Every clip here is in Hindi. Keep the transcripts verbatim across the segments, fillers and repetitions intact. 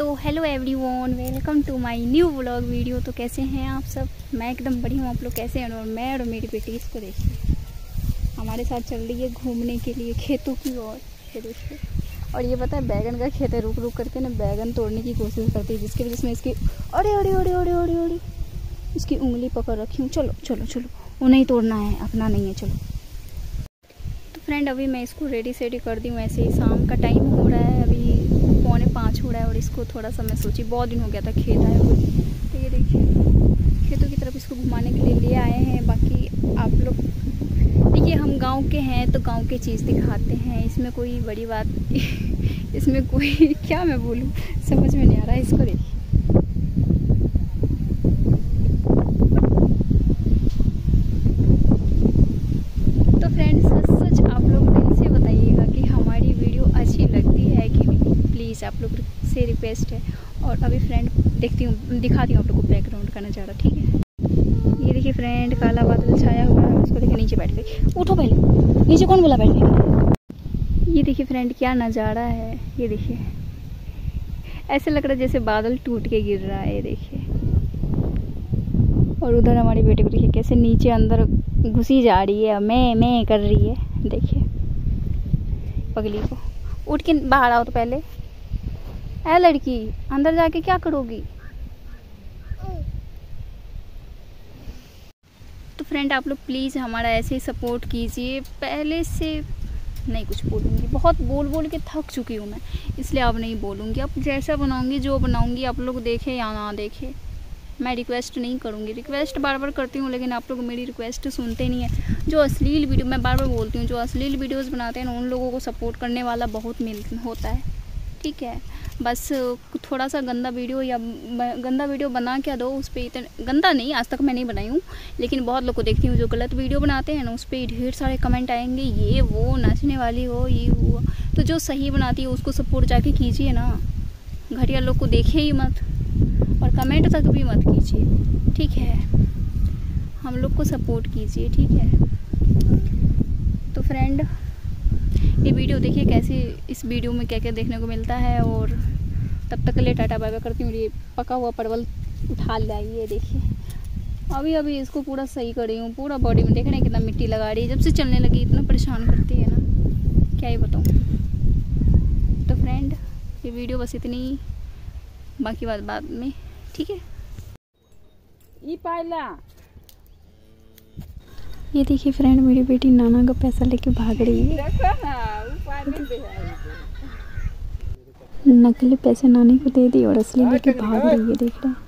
तो hello everyone, welcome to my new vlog video. तो कैसे हैं आप सब? मैं एकदम बढ़िया हूँ। आप लोग कैसे हैं? और मैं और मेरी बेटी, इसको देखिए, हमारे साथ चल रही है घूमने के लिए खेतों की ओर। ये देखिए, और ये पता है बैगन का खेत है। रुक रुक करके ना बैगन तोड़ने की कोशिश करती है, जिसकी वजह से इसकी अरे अरे अरे अरे अरे अरे इसकी उंगली पकड़ रखी हूँ। चलो चलो चलो, वो नहीं तोड़ना है, अपना नहीं है। चलो तो फ्रेंड, अभी मैं इसको रेडी सेडी कर दी हूँ। ऐसे ही शाम का टाइम हो रहा है, अभी पौने पाँच हो रहा है। और इसको थोड़ा सा मैं सोची, बहुत दिन हो गया था खेत आए हुए। तो ये देखिए, खेतों की तरफ इसको घुमाने के लिए ले आए हैं। बाकी आप लोग देखिए, हम गांव के हैं तो गांव की चीज़ दिखाते हैं, इसमें कोई बड़ी बात इसमें कोई क्या मैं बोलूँ, समझ में नहीं आ रहा है। इसको देखिए, तो फ्रेंड्स सच सच आप लोग दिल से बताइएगा कि हमारी वीडियो अच्छी लगती है कि नहीं। प्लीज़ आप लोग से रिक्वेस्ट है। और अभी फ्रेंड देखती हूँ, दिखाती हूँ आप लोग को बैकग्राउंड का नज़ारा, ठीक है। ये देखिए फ्रेंड, काला बादल छाया हुआ है। उसको देखिए, नीचे बैठ गई। उठो पहले, नीचे कौन बोला बैठने के? ये देखिए फ्रेंड, क्या नज़ारा है। ये देखिए, ऐसे लग रहा है जैसे बादल टूट के गिर रहा है। ये देखिए, और उधर हमारी बेटी को देखिए कैसे नीचे अंदर घुसी जा रही है, मैं मैं कर रही है। देखिए पगली को, उठ के बाहर आओ तो पहले। ऐ लड़की, अंदर जाके क्या करोगी? तो फ्रेंड आप लोग प्लीज़ हमारा ऐसे ही सपोर्ट कीजिए। पहले से नहीं कुछ बोलूँगी, बहुत बोल बोल के थक चुकी हूँ मैं, इसलिए अब नहीं बोलूँगी। अब जैसा बनाऊँगी, जो बनाऊँगी, आप लोग देखें या ना देखें, मैं रिक्वेस्ट नहीं करूँगी। रिक्वेस्ट बार बार करती हूँ, लेकिन आप लोग मेरी रिक्वेस्ट सुनते नहीं है। जो अश्लील वीडियो, मैं बार बार बोलती हूँ, जो अश्लील वीडियोस बनाते हैं ना, उन लोगों को सपोर्ट करने वाला बहुत मिल होता है, ठीक है। बस थोड़ा सा गंदा वीडियो या गंदा वीडियो बना क्या दो, उस पर इतना गंदा नहीं, आज तक मैं नहीं बनाई हूँ, लेकिन बहुत लोग को देखती हूँ जो गलत वीडियो बनाते हैं ना, उस पर ढेर सारे कमेंट आएंगे, ये वो नाचने वाली हो, ये वो। तो जो सही बनाती है उसको सपोर्ट जाके कीजिए ना, घटिया लोग को देखे ही मत, और कमेंट तक भी मत कीजिए, ठीक है। हम लोग को सपोर्ट कीजिए, ठीक है। तो फ्रेंड ये वीडियो देखिए कैसे, इस वीडियो में क्या क्या देखने को मिलता है। और तब तक के लिए टाटा बाय बाय करती हूँ। ये पका हुआ परवल उठा लाइए, देखिए अभी अभी इसको पूरा सही कर रही हूँ। पूरा बॉडी में देख रहे हैं कितना मिट्टी लगा रही है, जब से चलने लगी इतना परेशान करती है ना, क्या ही बताऊँ। तो फ्रेंड ये वीडियो बस इतनी, बाकी बात बाद में, ठीक है। ये पायला, ये देखिए फ्रेंड, मेरी बेटी नाना का पैसा लेके भाग रही है। नकली पैसे नानी को दे दी और असली लेके भाग रही है, देख रहे हैं।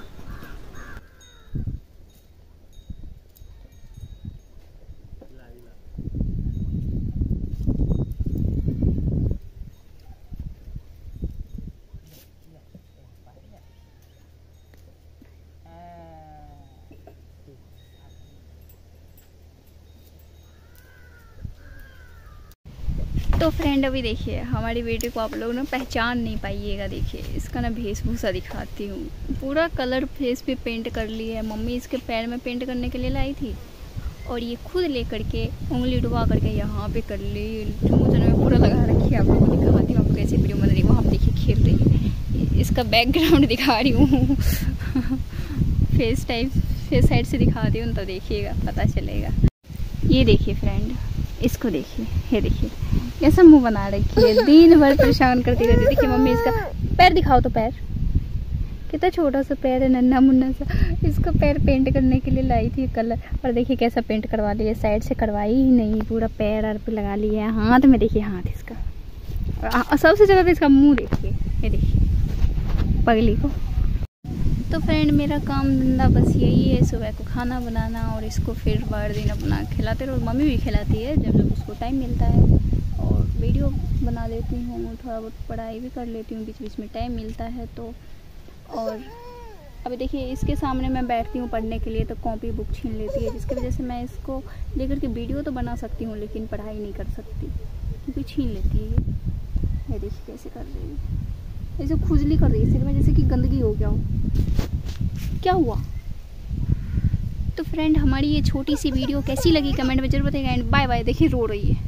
तो फ्रेंड अभी देखिए, हमारी बेटी को आप लोग ना पहचान नहीं पाइएगा। देखिए इसका ना वेशभूषा दिखाती हूँ, पूरा कलर फेस पे पेंट कर ली है। मम्मी इसके पैर में पेंट करने के लिए लाई थी, और ये खुद लेकर के उंगली डुबा करके यहाँ पे कर ली। मुझे में पूरा लगा रखी है। आप लोगों को दिखाती हूँ, आपको कैसे वीडियो बन रही है। वहाँ देखिए खेल रही है, इसका बैकग्राउंड दिखा रही हूँ फेस टाइप फेस साइड से दिखाती हूँ, तो देखिएगा पता चलेगा। ये देखिए फ्रेंड, इसको देखिए, ये देखिए कैसा मुंह बना रखी है, दिन भर परेशान करती रहती है। देखिए मम्मी इसका पैर दिखाओ तो, पैर कितना छोटा सा पैर है, नन्हा मुन्ना सा। इसको पैर पेंट करने के लिए लाई थी कलर, और देखिए कैसा पेंट करवा लिया। साइड से करवाई ही नहीं, पूरा पैर और पे लगा लिया है। हाथ में देखिए, हाथ इसका, और सबसे ज़्यादा इसका मुँह देखिए, ये देखिए पगली को। तो फ्रेंड मेरा काम धंधा बस यही है, सुबह को खाना बनाना, और इसको फिर बार दिन अपना खिलाते रहो। मम्मी भी खिलाती है जब जब उसको टाइम मिलता है, और वीडियो बना लेती हूँ, थोड़ा बहुत पढ़ाई भी कर लेती हूँ बीच बीच में टाइम मिलता है तो। और अभी देखिए इसके सामने मैं बैठती हूँ पढ़ने के लिए, तो कॉपी बुक छीन लेती है, जिसकी वजह से मैं इसको लेकर के वीडियो तो बना सकती हूँ, लेकिन पढ़ाई नहीं कर सकती, क्योंकि छीन लेती है ये। ये देखिए कैसे कर रही है, ऐसे खुजली कर रही है सिर में, जैसे कि गंदगी हो गया हो। क्या हुआ? तो फ्रेंड हमारी ये छोटी सी वीडियो कैसी लगी कमेंट में जरूर बताइएगा। And bye bye. देखिए रो रही है।